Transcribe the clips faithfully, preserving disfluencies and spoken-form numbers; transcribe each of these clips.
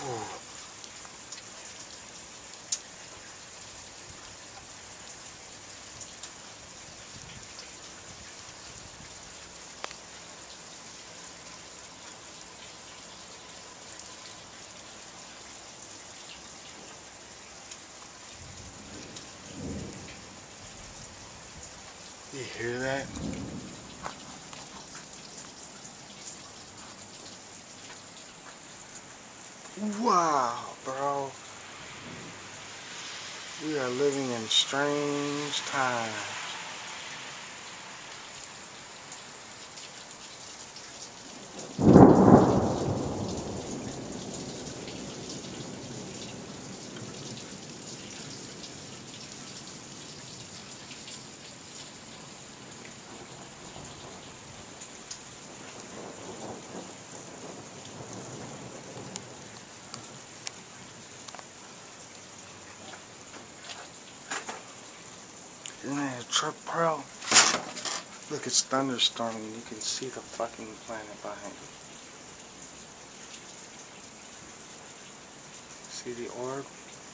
Oh. You hear that? Wow, bro. We are living in strange times. Isn't that a truck, bro? Look, it's thunderstorming. You can see the fucking planet behind you. See the orb?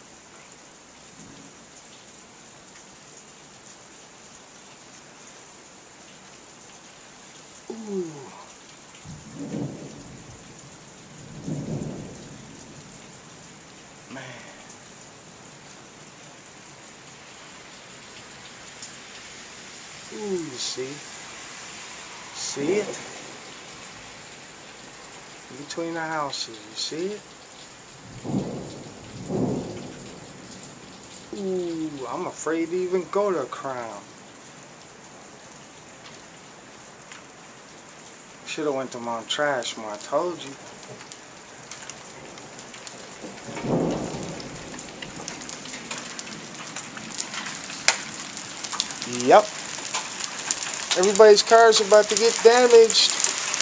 Ooh. Man. Ooh, you see? See it? Between the houses, you see it? Ooh, I'm afraid to even go to Crown. Should have went to Mount Trashmore, I told you. Yep. Everybody's cars are about to get damaged.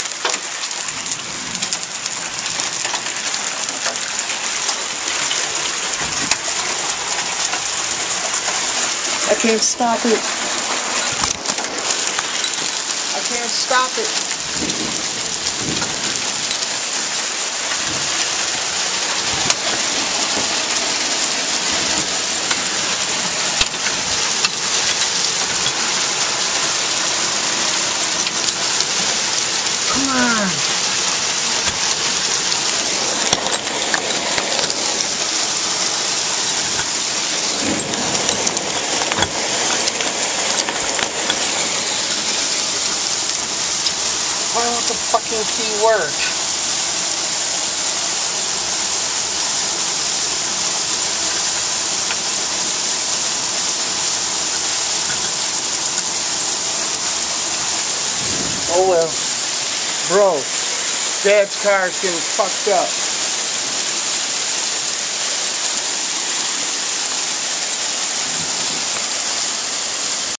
I can't stop it. I can't stop it. Come on. Why won't the fucking key work? Oh well. Bro, Dad's car's getting fucked up.